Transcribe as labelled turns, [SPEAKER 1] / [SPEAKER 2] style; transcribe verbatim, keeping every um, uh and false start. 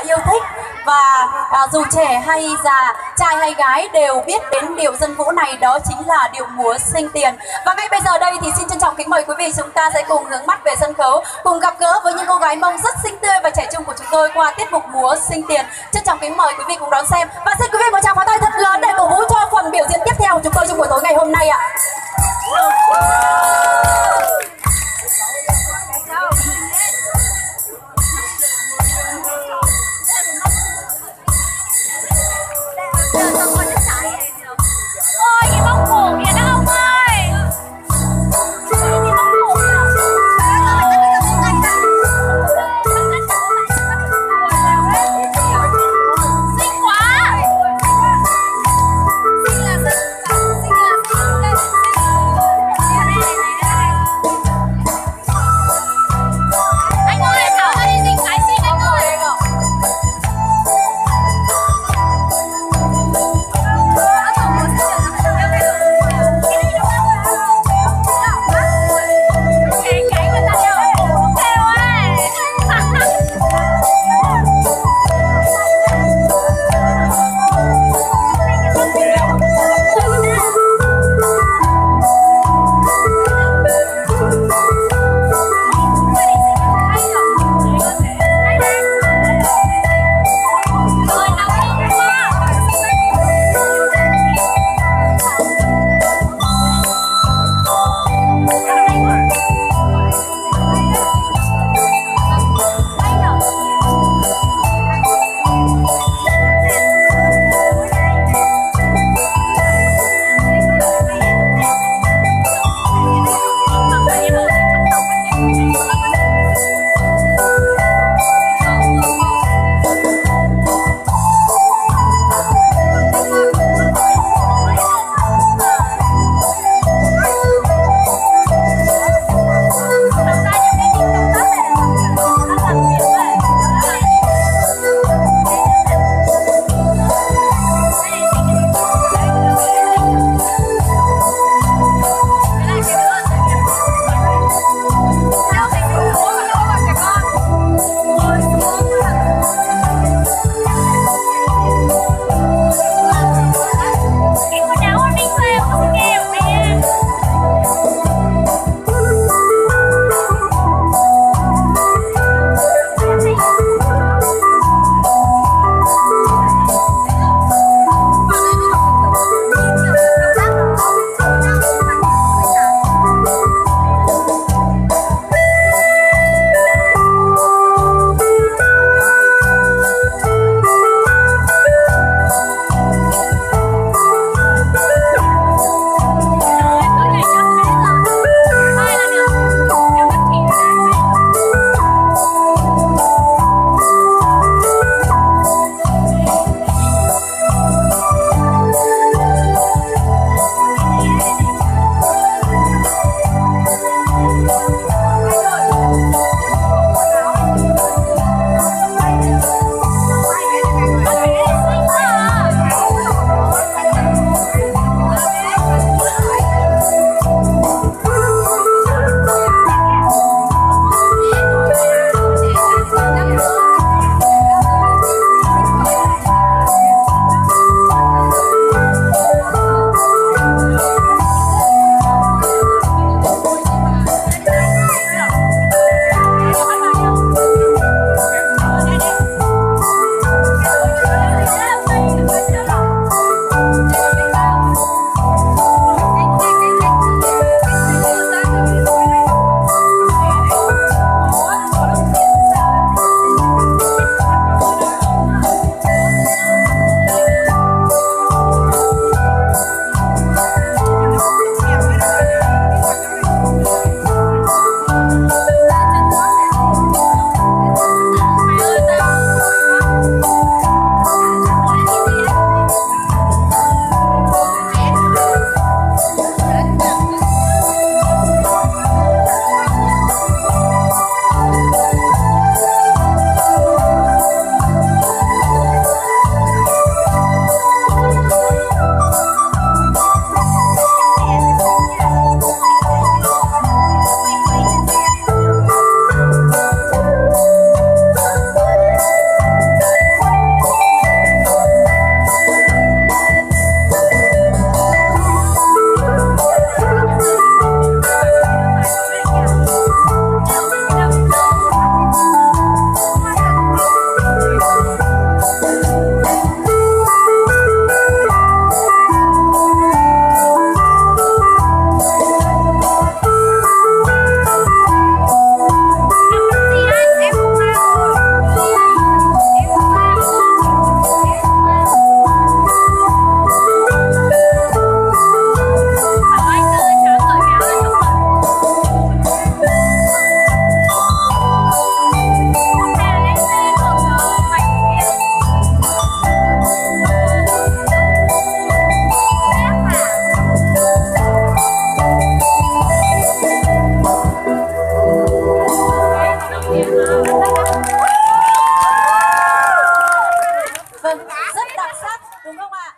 [SPEAKER 1] yêu thích. Và à, dù trẻ hay già, trai hay gái đều biết đến điệu dân vũ này, đó chính là điệu múa sinh tiền. Và ngay bây giờ đây thì xin trân trọng kính mời quý vị, chúng ta sẽ cùng hướng mắt về sân khấu, cùng gặp gỡ với những cô gái Mông rất xinh tươi và trẻ trung của chúng tôi qua tiết mục múa sinh tiền. Trân trọng kính mời quý vị cùng đón xem và xin quý vị một tràng pháo tay thật lớn để cổ vũ cho phần biểu diễn tiếp theo của chúng tôi trong buổi tối ngày hôm nay ạ.
[SPEAKER 2] Ôi cái bông cổ kìa các ông ơi. Xinh quá. Xinh là xinh, xinh là xinh.
[SPEAKER 1] Vâng, rất đặc sắc đúng không ạ?